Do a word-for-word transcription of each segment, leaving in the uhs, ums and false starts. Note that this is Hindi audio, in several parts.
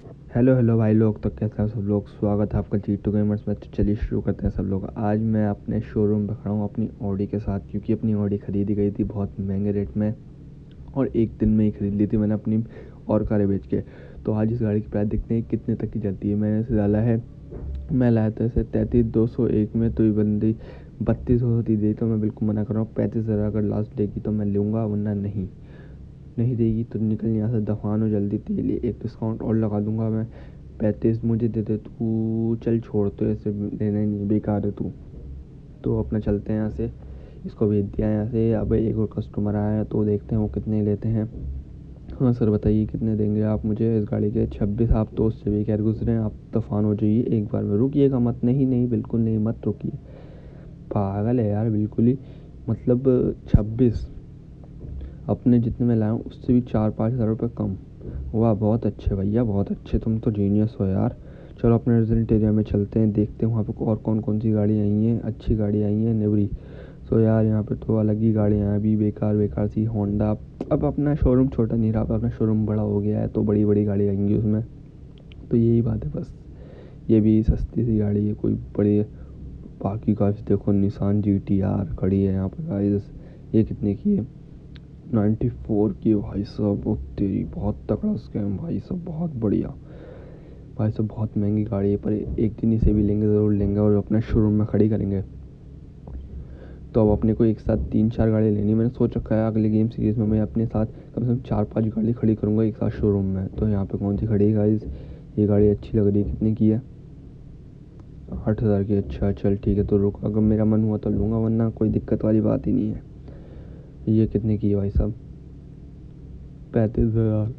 हेलो हेलो भाई लोग, तो कैसे हैं सब लोग। स्वागत है आपका जी टू गेमर्स में। तो चलिए शुरू करते हैं सब लोग। आज मैं अपने शोरूम पर खड़ा हूँ अपनी ऑडी के साथ, क्योंकि अपनी ऑडी खरीदी गई थी बहुत महंगे रेट में और एक दिन में ही खरीद ली थी मैंने अपनी और कारें बेच के। तो आज इस गाड़ी की प्राइस देखते हैं कितने तक की चलती है। मैंने इसे डाला है, मैं लाया था इसे तैंतीस दो सौ एक में, तो ये बंदी बत्तीस सौ होती दी। तो मैं बिल्कुल मना कर रहा हूँ, पैंतीस हज़ार अगर लास्ट देगी तो मैं लूँगा, वरना नहीं नहीं देगी तो निकल यहाँ से, दफान हो जल्दी। तेरे लिए एक डिस्काउंट और लगा दूंगा मैं, पैंतीस मुझे दे दे तू। चल छोड़, तो ऐसे देना ही नहीं, बेकार है तू। तो अपना चलते हैं यहाँ से, इसको भेज दिया यहाँ से। अब एक और कस्टमर आया है, तो देखते हैं वो कितने लेते हैं। हाँ सर बताइए कितने देंगे आप मुझे इस गाड़ी के। छब्बीस। आप तो उससे भी खैर गुजरे हैं, आप तूफान हो जाइए एक बार में, रुकिएगा मत। नहीं नहीं बिल्कुल नहीं, मत रुकिए। पागल है यार बिल्कुल ही। मतलब छब्बीस अपने जितने में लाया हूँ उससे भी चार पाँच हज़ार रुपये कम। वाह बहुत अच्छे भैया, बहुत अच्छे, तुम तो जीनियस हो यार। चलो अपने रेजिडेंट एरिया में चलते हैं, देखते हैं वहाँ पे और कौन कौन सी गाड़ी आई हैं, अच्छी गाड़ी आई हैं नेवरी। तो यार यहाँ पे तो अलग ही गाड़ियाँ हैं अभी, बेकार बेकार सी होंडा। अब अपना शोरूम छोटा नहीं रहा, अब अपना शोरूम बड़ा हो गया है, तो बड़ी बड़ी गाड़ी आएंगी उसमें। तो यही बात है बस। ये भी सस्ती सी गाड़ी है, कोई बड़ी। बाकी गाइस देखो, निसान जी टी आर खड़ी है यहाँ पे गाइस। ये कितने की है? नाइन्टी फोर की भाई साहब। वो तेरी बहुत तगड़ा स्कैम भाई साहब, बहुत बढ़िया भाई साहब। बहुत महंगी गाड़ी है, पर एक दिन इसे भी लेंगे, ज़रूर लेंगे और अपने शोरूम में खड़ी करेंगे। तो अब अपने को एक साथ तीन चार गाड़ी लेनी। मैंने सोच रखा है अगले गेम सीरीज़ में मैं अपने साथ कम से कम चार पांच गाड़ी खड़ी करूँगा एक साथ शोरूम में। तो यहाँ पे कौन सी खड़ी है गाइस? ये गाड़ी अच्छी लग रही है। कितने की है? आठ हज़ार की। अच्छा चल ठीक है, तो रुक, अगर मेरा मन हुआ तो लूँगा, वरना कोई दिक्कत वाली बात ही नहीं है। ये कितने की है भाई साहब? पैंतीस हज़ार।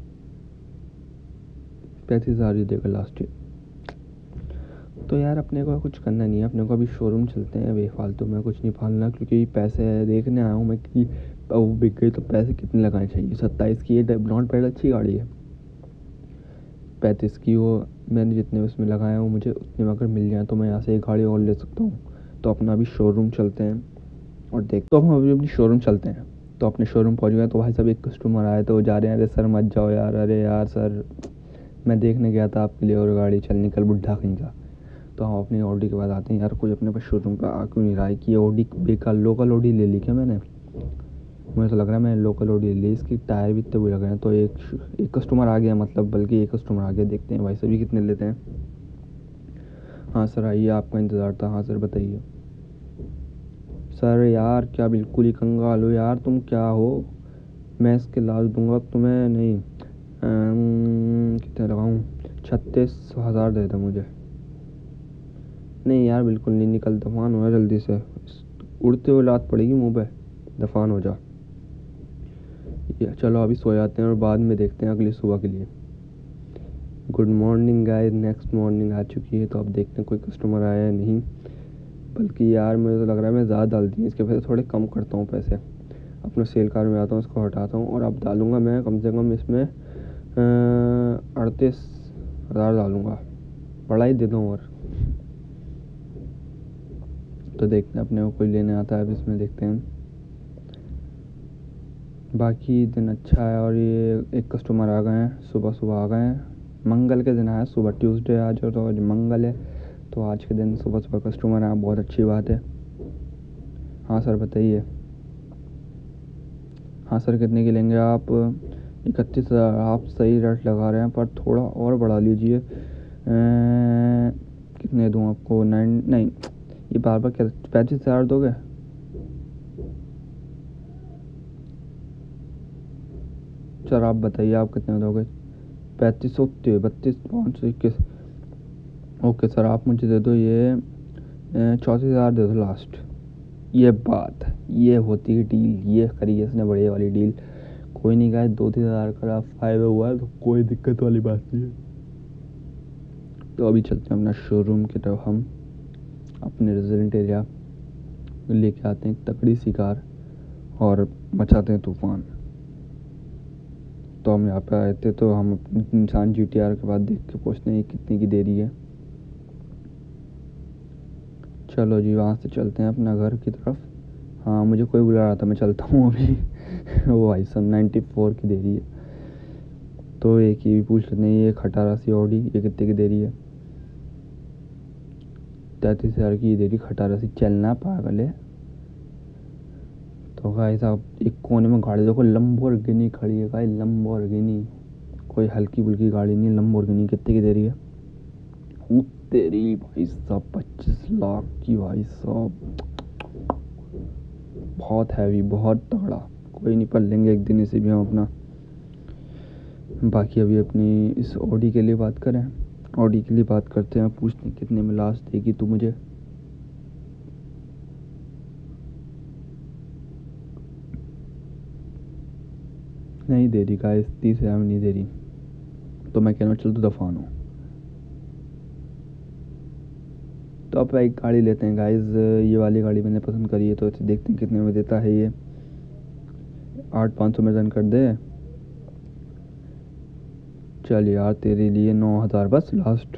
पैंतीस हज़ार ही देगा लास्ट। तो यार अपने को कुछ करना नहीं है, अपने को अभी शोरूम चलते हैं, बेफालतू में कुछ नहीं फालना, क्योंकि पैसे देखने आया हूँ मैं कि वो बिक गई तो पैसे कितने लगाने चाहिए। सत्ताईस की है, नॉट बैड, अच्छी गाड़ी है। पैंतीस की वो मैंने जितने उसमें लगाया हूँ, मुझे उतने में अगर मिल जाए तो मैं यहाँ से एक गाड़ी और ले सकता हूँ। तो अपना अभी शोरूम चलते हैं और देख, तो हम अभी अपनी शोरूम चलते हैं। तो अपने शोरूम पहुँच गए, तो भाई साहब एक कस्टमर आए तो जा रहे हैं, अरे सर मत जाओ यार, अरे यार सर मैं देखने गया था आपके लिए और गाड़ी, चल निकल बुढ़ा कहीं का। तो हम अपनी ऑडी के बाद आते हैं। यार कोई अपने पास शोरूम पर आ क्यों नहीं रहा है कि ऑडी बेकार लोकल ऑडी ले ली क्या मैंने? मुझे तो लग रहा है मैंने लोकल ऑडी ले ली, इसकी टायर भी इतने बुरे लग रहे हैं। तो एक एक कस्टमर आ गया, मतलब बल्कि एक कस्टमर आ गया, देखते हैं भाई सभी कितने लेते हैं। हाँ सर आइए, आपका इंतज़ार था। हाँ सर बताइए। सर यार क्या बिल्कुल ही कंगाल हो यार, तुम क्या हो? मैं इसके लाज दूंगा तुम्हें। नहीं अम्म, कितने लगाऊँ? छत्तीस हज़ार दे दो मुझे। नहीं यार बिल्कुल नहीं, निकल, दफान हो जा जल्दी से। उड़ते हुए लात पड़ेगी मुंह पे, दफान हो जा। ये चलो अभी सो जाते हैं और बाद में देखते हैं अगली सुबह के लिए। Good morning guys, next morning आ चुकी है। तो अब देखते हैं कोई कस्टमर आया है नहीं, बल्कि यार मुझे तो लग रहा है मैं ज़्यादा डाल दी, इसके पैसे थोड़े कम करता हूँ। पैसे अपने सेल कार में आता हूँ, इसको हटाता हूँ और अब डालूँगा मैं कम से कम इसमें अड़तीस हज़ार डालूँगा, बड़ा ही देता हूँ। और तो देखते हैं अपने को कोई लेने आता है, अब इसमें देखते हैं। बाकी दिन अच्छा है और ये एक कस्टमर आ गए हैं, सुबह सुबह आ गए हैं। मंगल के दिन आया, सुबह ट्यूसडे आज, और तो आज मंगल है, तो आज के दिन सुबह सुबह कस्टमर आया, बहुत अच्छी बात है। हाँ सर बताइए। हाँ सर कितने की लेंगे आप? इकतीस हज़ार। आप सही रेट लगा रहे हैं, पर थोड़ा और बढ़ा लीजिए। कितने दूँ आपको? नाइन नहीं, ये बार बार क्या, पैंतीस हज़ार दोगे? सर आप बताइए आप कितने दोगे? पैंतीस सौ बत्तीस पाँच सौ इक्कीस। ओके सर आप मुझे दे दो ये चौंतीस हज़ार दे दो लास्ट। ये बात, ये होती है डील, ये करी है इसने बढ़िया वाली डील। कोई नहीं गाय, दो तीन हज़ार का फ़ायदा हुआ है तो कोई दिक्कत वाली बात नहीं है। तो अभी चलते हैं अपना शोरूम की तरफ, हम अपने रेजिडेंट एरिया लेके आते हैं एक तकड़ी सी कार और मचाते हैं तूफान। तो हम यहाँ पे आए थे, तो हम निसान जी टी आर के बाद देख के पूछते हैं कितने की दे रही है। चलो जी वहाँ से चलते हैं अपना घर की तरफ। हाँ मुझे कोई बुला रहा था, मैं चलता हूँ अभी। वो भाई सन नाइन्टी फोर की दे रही है। तो एक ये भी पूछ लेते हैं, ये खटारा सी ऑडी ये कितने की दे रही है? तैंतीस हज़ार की दे रही खटारा सी, चलना पागल है। तो भाई साहब एक कोने में गाड़ी देखो, लंबोर्गिनी खड़ी है भाई, लंबोर्गिनी, कोई हल्की फुल्की गाड़ी नहीं, लंबोर्गिनी। कितने की दे रही है? हूँ तेरी भाई साहब, पच्चीस लाख की भाई साहब, बहुत हैवी, बहुत तगड़ा। कोई नहीं, पढ़ लेंगे एक दिन इसे भी हम अपना। बाकी अभी अपनी इस ऑडी के लिए बात करें, ऑडी के लिए बात करते हैं। पूछते हैं कितने में लास्ट देगी तू मुझे? नहीं दे रही गाइस, तीस हज़ार में नहीं दे रही। तो मैं कह रहा हूँ चल तू दफान हो। तो अब एक गाड़ी लेते हैं गाइस, ये वाली गाड़ी मैंने पसंद करी है, तो इसे देखते हैं कितने में देता है ये। आठ पाँच सौ में डन कर दे। चल यार तेरे लिए नौ हज़ार बस लास्ट।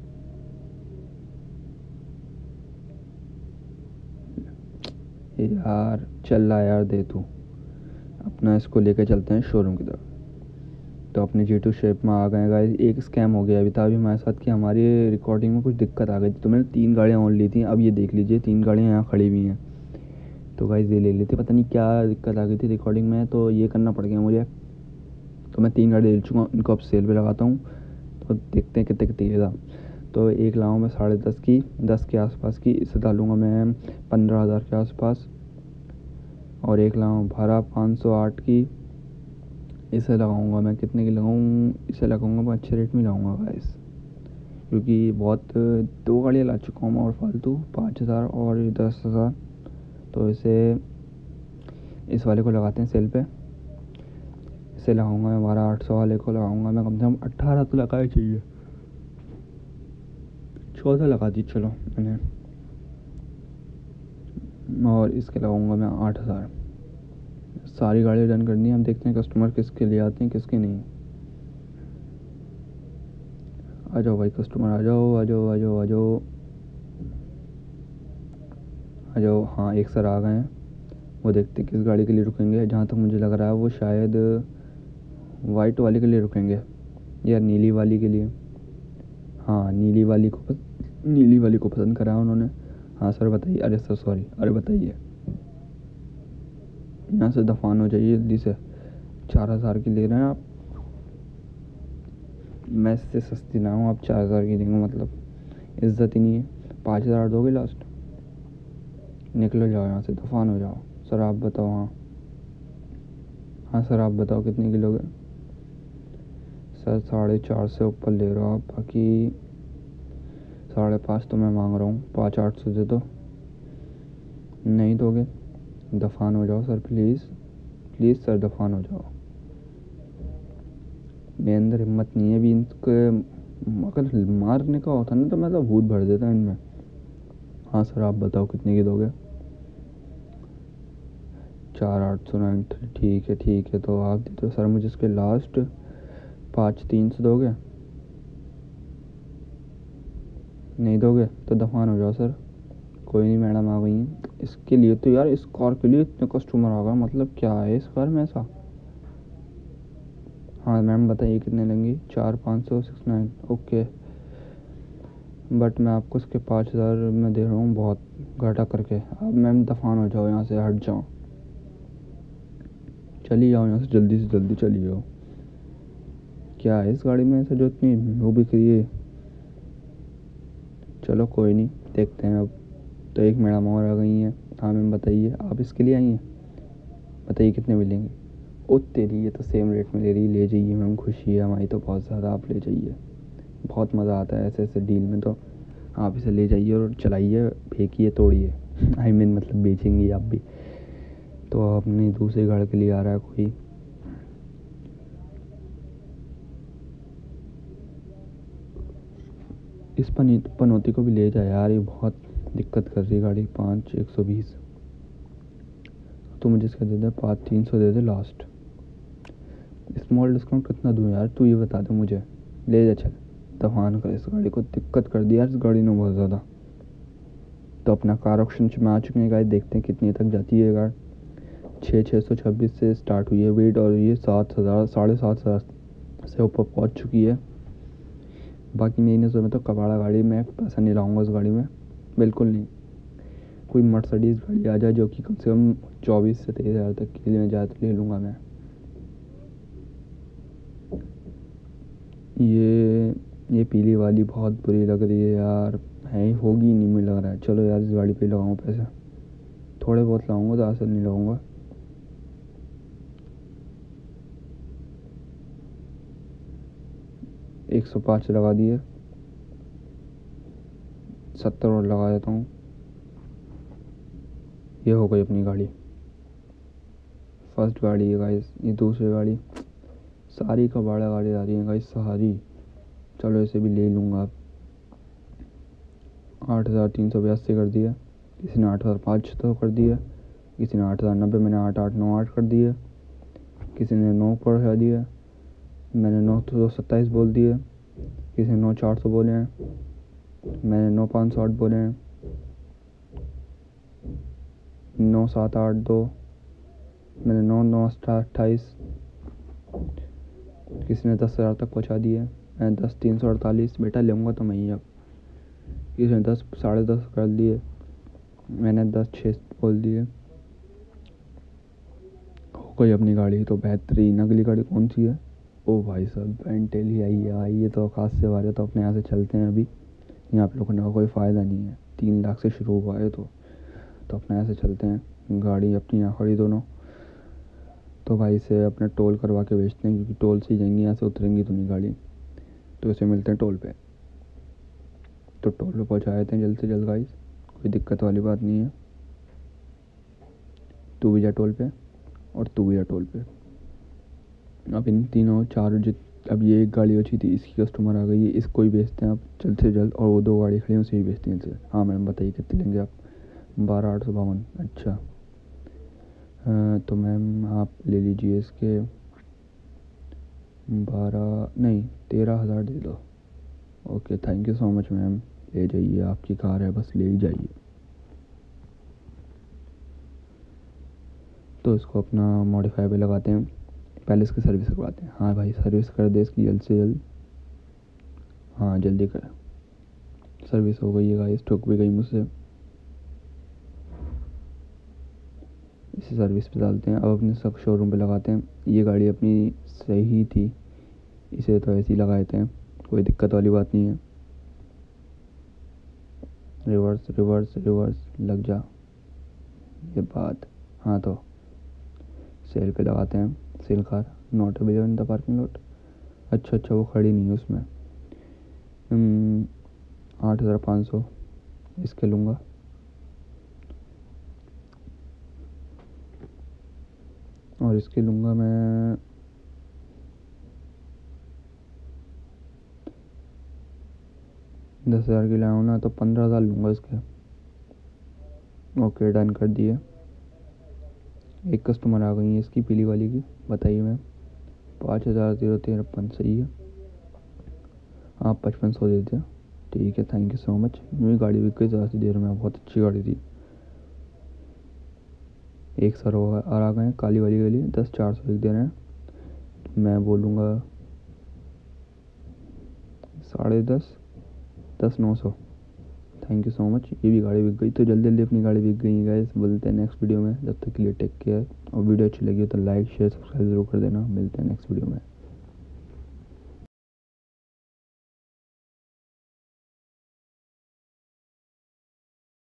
यार चल रहा यार, दे तू अपना। इसको लेके चलते हैं शोरूम की तरफ। तो अपने जी टू शेप में आ गए गाइस। एक स्कैम हो गया अभी था अभी हमारे साथ कि हमारी रिकॉर्डिंग में कुछ दिक्कत आ गई थी। तो मैंने तीन गाड़ियाँ ऑन ली थी। अब ये देख लीजिए तीन गाड़ियाँ यहाँ खड़ी हुई हैं। तो गाइस ये ले लेते, पता नहीं क्या दिक्कत आ गई थी रिकॉर्डिंग में, तो ये करना पड़ गया मुझे। तो मैं तीन गाड़ी ले चुका हूँ, इनको अब सेल पे लगाता हूँ। तो देखते हैं कितने कितने था। तो एक लाऊँ मैं साढ़े दस की, दस के आसपास की, इसे डालूँगा मैं पंद्रह हज़ार के आसपास। और एक लाऊँ बारह पाँच सौ आठ की, इसे लगाऊंगा मैं कितने की लगाऊँ? इसे लगाऊंगा मैं अच्छे रेट में लगाऊंगा गाइस, क्योंकि बहुत दो गाड़ियाँ ला चुका हूँ मैं और फालतू, पाँच हज़ार और दस हज़ार। तो इसे इस वाले को लगाते हैं सेल पे। इसे लगाऊंगा मैं, बारह आठ सौ वाले को लगाऊंगा मैं, कम से कम अट्ठारह तो लगा ही चाहिए, चौदह लगा दी चलो मैंने। और इसके लगाऊंगा मैं आठ हज़ार। सारी गाड़ियाँ डन कर दी। हम देखते हैं कस्टमर किसके लिए आते हैं किसके नहीं। आ जाओ भाई कस्टमर, आ जाओ आ जाओ आ जाओ आ जाओ आ जाओ। हाँ एक सर आ गए हैं, वो देखते हैं किस गाड़ी के लिए रुकेंगे। जहाँ तक मुझे लग रहा है वो शायद वाइट वाली के लिए रुकेंगे या नीली वाली के लिए। हाँ नीली वाली को पस, नीली वाली को पसंद करा उन्होंने। हाँ सर बताइए। अरे सर सॉरी, अरे बताइए। यहाँ से दफान हो जाइए जल्दी से। चार हज़ार की ले रहे हैं आप? मैं इससे सस्ती ना हूँ, आप चार हज़ार की देंगे, मतलब इज्जत ही नहीं है। पाँच हज़ार दोगे लास्ट? निकलो जाओ यहाँ से, दफान हो जाओ। सर आप बताओ। हाँ हाँ सर आप बताओ कितने की लोगे? सर साढ़े चार से ऊपर ले रहे हो आप, बाकी साढ़े पाँच तो मैं मांग रहा हूँ, पाँच आठ सौ दे दो। नहीं दोगे? दफान हो जाओ सर प्लीज़, प्लीज़ सर दफान हो जाओ। मेरे अंदर हिम्मत नहीं है अभी इनके, अगर मारने का होता ना तो मैं तो भूत भर देता इनमें। हाँ सर आप बताओ कितने की दोगे? चार आठ सौ नाइन्टी, ठीक है ठीक है। तो आप दे दो सर मुझे इसके लास्ट पाँच तीन सौ दोगे? नहीं दोगे तो दफान हो जाओ सर। कोई नहीं मैडम आ गई हैं। इसके लिए तो यार, इस कार के लिए इतने कस्टमर आ गए, मतलब क्या है इस कार में ऐसा? हाँ मैम बताइए कितने लेंगी? चार पाँच सौ सिक्स नाइन, ओके। बट मैं आपको इसके पाँच हज़ार में दे रहा हूँ बहुत घाटा करके। अब मैम दफान हो जाओ यहाँ से, हट जाओ, चली जाओ यहाँ से, जल्दी से जल्दी चली जाओ। क्या है इस गाड़ी में ऐसा जो इतनी वो बिक रही है? चलो कोई नहीं, देखते हैं अब। तो एक मैडम और आ गई हैं। हाँ मैम बताइए, आप इसके लिए आई हैं? बताइए कितने मिलेंगे? ओ तेरी, ये तो सेम रेट में ले रही, ले जाइए मैम, खुशी है हमारी तो बहुत ज़्यादा, आप ले जाइए। बहुत मज़ा आता है ऐसे ऐसे डील में, तो आप इसे ले जाइए और चलाइए, फेंकिए तोड़िए। आई मीन मतलब बेचेंगी आप भी। तो अपनी दूसरी गाड़ी के लिए आ रहा है कोई। इस पनी पनौती को भी ले जाए यार, ये बहुत दिक्कत कर रही है गाड़ी। पाँच एक सौ बीस, तो मुझे इसका दे दे पाँच तीन सौ दे दे लास्ट। स्मॉल डिस्काउंट कितना दूँ यार, तू ये बता दे मुझे। ले जा चल, दफान कर इस गाड़ी को, दिक्कत कर दी यार इस गाड़ी ने बहुत ज़्यादा। तो अपना कार ऑप्शन में आ चुके हैं गाइस, देखते हैं कितनी तक जाती है कार। छः छः सौ छब्बीस से स्टार्ट हुई है वेट, और ये सात हज़ार साढ़े सात हज़ार से ऊपर पहुंच चुकी है। बाकी मेरी नज़र में तो कबाड़ा गाड़ी में पैसा नहीं लाऊंगा उस गाड़ी में, बिल्कुल नहीं। कोई मर्सिडीज़ गाड़ी आ जाए जो कि कम से कम चौबीस से तेईस हज़ार तक के लिए जाए तो ले लूँगा मैं। ये ये पीली वाली बहुत बुरी लग रही है यार, है ही होगी नहीं मुझे लग रहा है। चलो यार इस गाड़ी पे लगाऊँ पैसे, थोड़े बहुत लगाऊंगा, ज़्यादा से नहीं लगाऊंगा। एक सौ पाँच लगा दिए, सत्तर और लगा देता हूँ। ये हो गई अपनी गाड़ी, फर्स्ट गाड़ी है गाइस। ये दूसरी गाड़ी, सारी कबाड़ा गाड़ी आ रही है गाइस, सारी। चलो इसे भी ले लूँगा अब। आठ हज़ार तीन सौ बयासी कर दिया, किसी ने आठ हज़ार पाँच सौ कर दिया, किसी ने आठ हज़ार नब्बे, मैंने आठ आठ नौ आठ कर दिए, किसी ने नौ कर दिया, मैंने नौ सौ सत्ताईस बोल दिए, किसी ने नौ चार सौ बोले हैं, मैंने नौ पाँच सौ आठ बोले हैं, नौ सात आठ दो, मैंने नौ नौ अट्ठाईस, किसी ने दस हज़ार तक पहुँचा दिए, मैंने दस तीन सौ अड़तालीस। बेटा लूँगा तो मैं ही अब। किसी ने दस साढ़े दस कर दिए, मैंने दस छः बोल दिए। हो गई अपनी गाड़ी तो बेहतरीन। अगली गाड़ी कौन सी है? ओ भाई साहब बेंटेल ही आई है भाई, ये तो औकात से बाहर है। तो अपने यहाँ से चलते हैं अभी, यहाँ पे रुकने का कोई फ़ायदा नहीं है। तीन लाख से शुरू हुआ है तो तो अपने यहाँ से चलते हैं। गाड़ी अपनी यहाँ खड़ी दोनों, तो भाई से अपना टोल करवा के बेचते हैं, क्योंकि टोल से ही जाएंगी, यहाँ से उतरेंगी तो नहीं गाड़ी। तो इसे मिलते हैं टोल पे। तो टोल पे पहुँचा देते हैं जल्द से जल्द गाइस, कोई दिक्कत वाली बात नहीं है। तू भी जा टोल पे और तू भी जा टोल पे। अब इन तीनों चारों जित अब ये एक गाड़ी बची थी, इसकी कस्टमर आ गई है, इसको ही बेचते हैं आप जल्द से जल्द। और वो दो गाड़ी खड़ी हैं उसे ही बेचते हैं इनसे। हाँ मैम बताइए कितने लेंगे आप? बारह आठ सौ बावन। अच्छा आ, तो मैम आप ले लीजिए इसके बारह नहीं तेरह हज़ार दे दो। Okay thank you so much ma'am, ले जाइए, आपकी कार है बस ले ही जाइए। तो इसको अपना मॉडिफाई पे लगाते हैं, पहले इसकी सर्विस करवाते हैं। हाँ भाई सर्विस कर दे इसकी जल्द से जल्द। हाँ जल्दी कर, सर्विस हो गई है गाइस, ठुक भी गई मुझसे। इसे सर्विस पे डालते हैं। अब अपने सब शोरूम पे लगाते हैं। ये गाड़ी अपनी सही थी, इसे तो ऐसे ही लगा देते हैं, कोई दिक्कत वाली बात नहीं है। रिवर्स रिवर्स रिवर्स लग जा, ये बात। हाँ तो सेल पे लगाते हैं, sale car not available in the parking lot. अच्छा अच्छा वो खड़ी नहीं है उसमें। आठ हज़ार पाँच सौ इसके लूँगा। और इसके लूँगा मैं दस हज़ार की लाऊँ ना तो पंद्रह हज़ार लूँगा इसके। ओके डन कर दिए। एक कस्टमर आ गई है इसकी पीली वाली की, बताइए मैम। पाँच हज़ार जीरो तिरपन सही है, आप पचपन सौ दे दिया। ठीक है थैंक यू सो मच। मेरी गाड़ी बिक गई ज़्यादा सी देर में, बहुत अच्छी गाड़ी थी। एक सर और आ गए काली वाली के लिए, दस चार सौ एक दे रहे हैं। मैं बोलूँगा साढ़े दस दस नौ सौ। थैंक यू सो मच, ये भी गाड़ी बिक गई। तो जल्दी जल्दी अपनी गाड़ी बिक गई है गाइस। बोलते हैं नेक्स्ट वीडियो में, जब तक के लिए टेक केयर। और वीडियो अच्छी लगी हो तो लाइक शेयर सब्सक्राइब जरूर कर देना। मिलते हैं नेक्स्ट वीडियो में।